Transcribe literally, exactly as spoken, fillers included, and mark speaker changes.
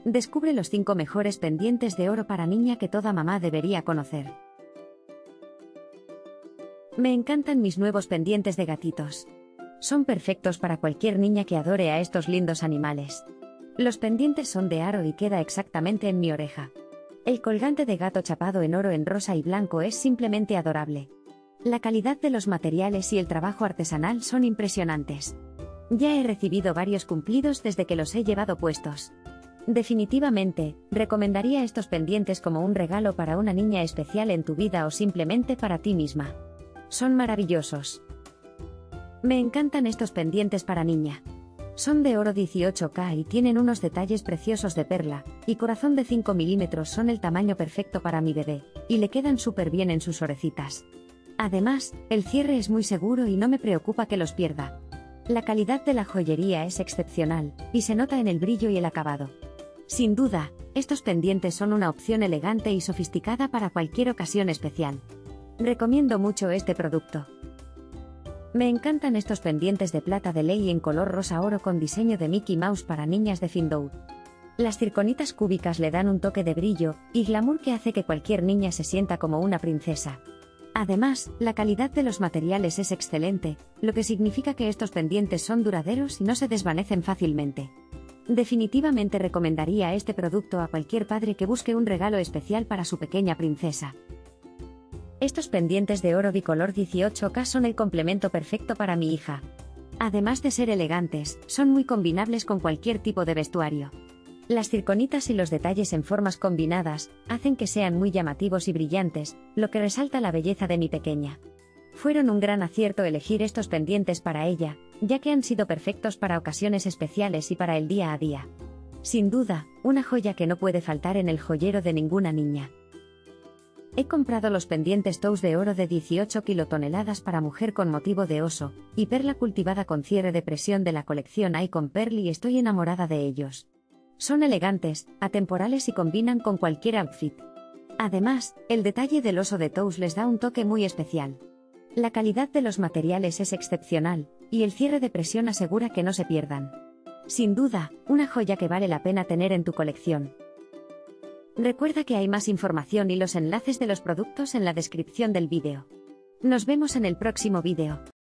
Speaker 1: Descubre los cinco mejores pendientes de oro para niña que toda mamá debería conocer. Me encantan mis nuevos pendientes de gatitos. Son perfectos para cualquier niña que adore a estos lindos animales. Los pendientes son de aro y queda exactamente en mi oreja. El colgante de gato chapado en oro en rosa y blanco es simplemente adorable. La calidad de los materiales y el trabajo artesanal son impresionantes. Ya he recibido varios cumplidos desde que los he llevado puestos. Definitivamente, recomendaría estos pendientes como un regalo para una niña especial en tu vida o simplemente para ti misma. Son maravillosos. Me encantan estos pendientes para niña. Son de oro dieciocho K y tienen unos detalles preciosos de perla, y corazón de cinco milímetros son el tamaño perfecto para mi bebé, y le quedan súper bien en sus orecitas. Además, el cierre es muy seguro y no me preocupa que los pierda. La calidad de la joyería es excepcional, y se nota en el brillo y el acabado. Sin duda, estos pendientes son una opción elegante y sofisticada para cualquier ocasión especial. Recomiendo mucho este producto. Me encantan estos pendientes de plata de ley en color rosa oro con diseño de Mickey Mouse para niñas de Findou. Las circonitas cúbicas le dan un toque de brillo y glamour que hace que cualquier niña se sienta como una princesa. Además, la calidad de los materiales es excelente, lo que significa que estos pendientes son duraderos y no se desvanecen fácilmente. Definitivamente recomendaría este producto a cualquier padre que busque un regalo especial para su pequeña princesa. Estos pendientes de oro bicolor dieciocho K son el complemento perfecto para mi hija. Además de ser elegantes, son muy combinables con cualquier tipo de vestuario. Las circonitas y los detalles en formas combinadas hacen que sean muy llamativos y brillantes, lo que resalta la belleza de mi pequeña. Fueron un gran acierto elegir estos pendientes para ella, ya que han sido perfectos para ocasiones especiales y para el día a día. Sin duda, una joya que no puede faltar en el joyero de ninguna niña. He comprado los pendientes Tous de oro de dieciocho kilotoneladas para mujer con motivo de oso y perla cultivada con cierre de presión de la colección Icon Pearl y estoy enamorada de ellos. Son elegantes, atemporales y combinan con cualquier outfit. Además, el detalle del oso de Tous les da un toque muy especial. La calidad de los materiales es excepcional, y el cierre de presión asegura que no se pierdan. Sin duda, una joya que vale la pena tener en tu colección. Recuerda que hay más información y los enlaces de los productos en la descripción del vídeo. Nos vemos en el próximo vídeo.